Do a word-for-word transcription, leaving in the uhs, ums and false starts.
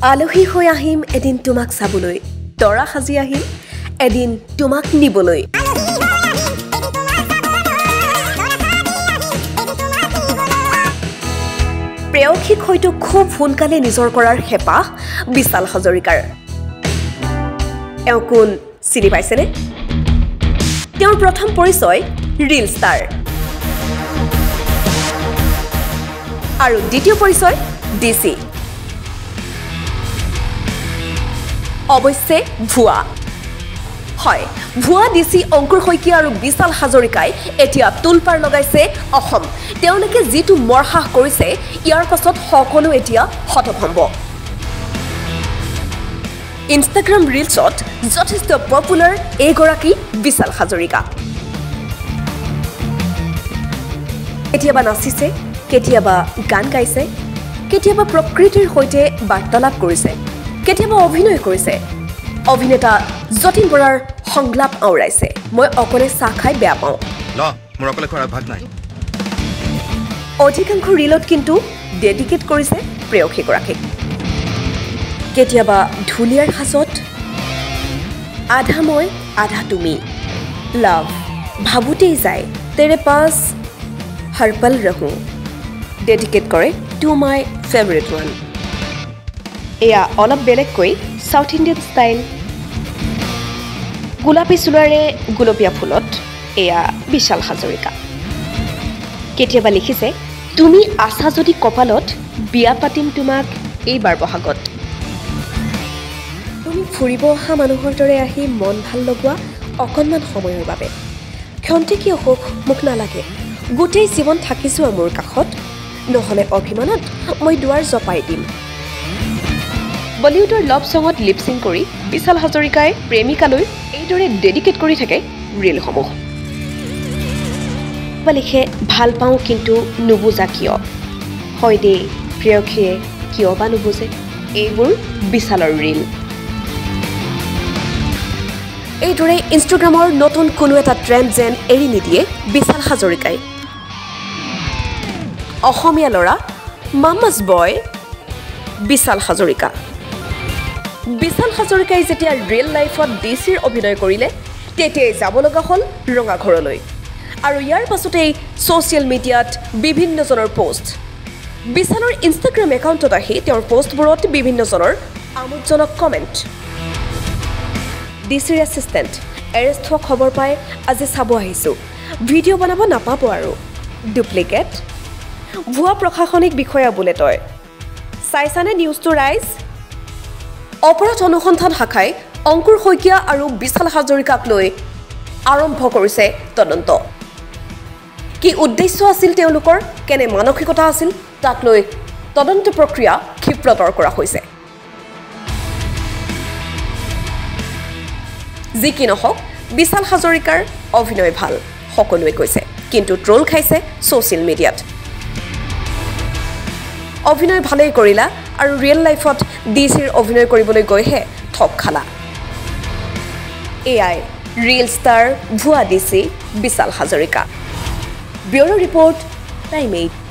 আলহী হৈ আহিম এদিন তোমাক চাবলৈ তৰা সাজি আহিম এদিন তোমাক নিবলৈ প্ৰেয়সীক হয়তো খুব সোনকালে নিজৰ কৰাৰ হেপাহ বিশাল হাজৰিকাৰ এও কোন চিনি পাইছেনে তেওঁৰ প্ৰথম পৰিচয় ৰিল ষ্টাৰ আৰু দ্বিতীয় পৰিচয় ডিসি অৱশ্যে ভুৱা হয় ভুৱা ডিসি অংকুৰ শইকীয়া আৰু বিশাল হাজৰিকাই এতিয়া তুলপাৰ লগাইছে অসম তেওঁলোকে যেটো মৰহাস কৰিছে ইয়াৰ পাছত সকলো এতিয়া হতভম্ব ইনষ্টাগ্ৰাম ৰিলছত যথেষ্ট পপুলাৰ এগৰাকী বিশাল হাজৰিকা কেতিয়াবা নাচিছে কেতিয়াবা গান গাইছে কেতিয়াবা প্ৰকৃতিৰ সৈতে বাৰ্তালাপ কৰিছে কেতিয়াবা অভিনয় কৰিছে অভিনেতা যতীন বৰাৰ সংলাপ আওৰাইছে মই অকলে চাহ খাই বেয়া পাওঁ ল মোৰ অকলে খোৱাৰ ভাগ নাই অধিকাংশ ৰিলত কিন্তু ডেডিকেট কৰিছে প্ৰেয়সীগৰাকীক কেতিয়াবা ঢুলীয়াৰ সাজত আধা মই আধা তুমি লাভ ভাবুতেই যায় তেৰে পাছ হৰ পল ৰহো ডেডিকেট কৰে টু মাই ফেভৰেট ওৱান এয়া অলপ বেলেগকৈ সাউথ ইণ্ডিয়ান ষ্টাইল গোলাপী চুলাৰে গোলপীয়া ফুলত এয়া বিশাল হাজৰিকা কেতিয়াবা লিখিছে তুমি আছা যদি কপালত বিয়া পাতিম তোমাক এইবাৰ বহাগত তুমি ফুৰিব অহা মানুহৰ দৰে আহি মন ভাল লগোৱা অকণমান সময়ৰ বাবে ক্ষন্তেকীয় সুখ মোক নালাগে গোটেই জীৱন থাকিছোঁ মোৰ কাষত নহ'লে অভিমানত মই দুৱাৰ জপাই দিম বলিউডৰ লভ সংগত লিপচিং কৰি বিশাল হাজৰিকাই প্ৰেমিকালৈ এইদৰে ডেডিকেট কৰি থাকে ৰিলসমূহ লিখে ভাল পাওঁ কিন্তু নুবুজা কিয় হয় দেই প্ৰেয়সীয়ে কিয় বা নুবুজে এইবোৰ বিশালৰ ৰিল এইদৰে ইনষ্টাগ্ৰামৰ নতুন কোনো এটা ট্ৰেণ্ড যেন এৰি নিদিয়ে বিশাল হাজৰিকাই অসমীয়া ল'ৰা মামাছ বয় বিশাল হাজৰিকা বিশাল হাজৰিকাই যেতিয়া ৰিয়েল লাইফত ডিচিৰ অভিনয় কৰিলে তেতিয়াই যাব লগা হ'ল ৰঙা ঘৰলৈ আৰু ইয়াৰ পাছতেই ছ'চিয়েল মিডিয়াত বিভিন্নজনৰ পোষ্ট বিশালৰ ইনষ্টাগ্ৰাম একাউণ্টত আহি তেওঁৰ পোষ্টবোৰত বিভিন্নজনৰ আমোদজনক কমেণ্ট ডিচিৰ এছিষ্টেণ্ট এৰেষ্ট হোৱা খবৰ পাই আজি চাব আহিছোঁ ভিডিঅ' বনাব নাপাব আৰু ডুপ্লিকেট ভুৱা প্ৰশাসনিক বিষয়া বোলে তই চাইছানে নিউজটো ৰাইজ অপৰাধ অনুসন্ধান শাখাই অংকুৰ শইকীয়া আৰু বিশাল হাজৰিকাক লৈ আৰম্ভ কৰিছে তদন্ত কি উদ্দেশ্য আছিল তেওঁলোকৰ কেনে মানসিকতা আছিল তাক লৈ তদন্ত প্ৰক্ৰিয়া ক্ষিপ্ৰতৰ কৰা হৈছে যি কি নহওক বিশাল হাজৰিকাৰ অভিনয় ভাল সকলোৱে কৈছে কিন্তু ট্ৰল খাইছে ছ'চিয়েল মিডিয়াত অভিনয় ভালেই কৰিলা আৰু ৰিয়েল লাইফত ডিচিৰ অভিনয় কৰিবলৈ গৈহে ঠগ খালা এআই ৰিয়েল ষ্টাৰ ভুৱা ডিচি Bishal Hazarika bureau' report time eight